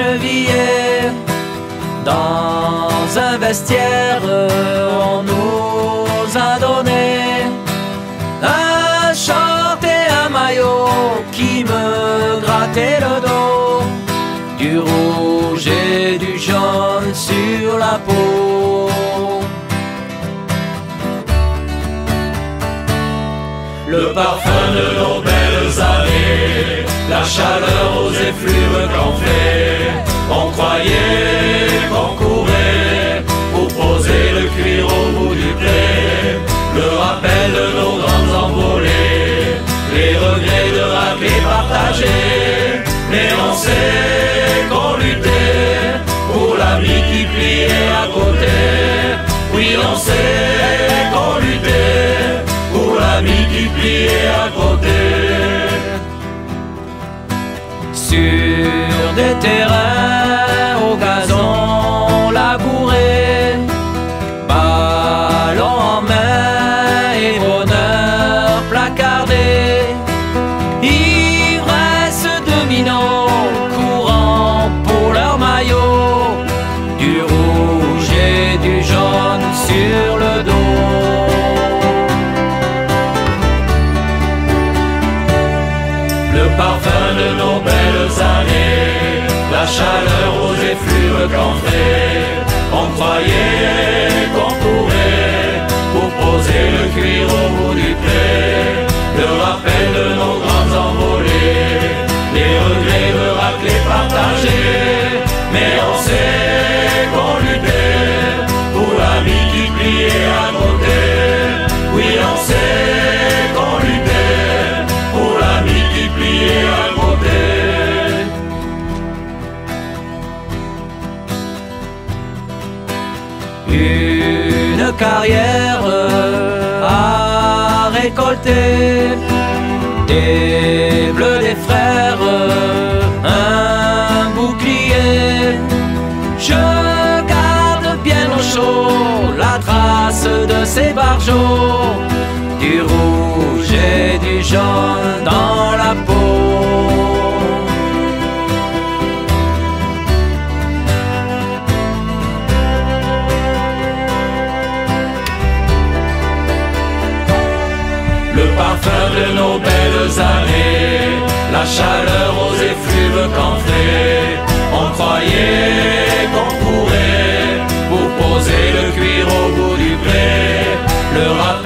chevillés dans un vestiaire. On nous a donné un short et un maillot qui me grattait le dos, du rouge et du jaune sur la peau. Le parfum de nos belles années, la chaleur aux effluves campés, on croyait qu'on courait pour poser le cuir au bout du pré. Le rappel de nos grandes envolées, les regrets de racler partagés. Mais on sait qu'on luttait pour l'ami qui pliait à côté. Oui, on sait qu'on luttait pour l'ami qui pliait à côté. Sur des terrains au gazon labouré, ballon en main et bonheur placardé, ivresse dominant, courant pour leur maillot, du rouge et du jaune sur le dos. Le parfum de nos belles années, la chaleur aux effluves campés, on croyait qu'on courait pour poser le cuir au bout du pré. Le rappel de nos grandes envolées, les regrets de racler partagés. Mais on sait qu'on luttait pour l'ami qui pliait à côté. Oui, on sait qu'on luttait pour l'ami qui pliait à côté. Une carrière à récolter, des bleus des frères, un bouclier. Je garde bien au chaud la trace de ces barjots, du rouge et du jaune dans la peau. Le parfum de nos belles années, la chaleur aux effluves campés, on croyait qu'on courait pour poser le cuir au bout du pré. Le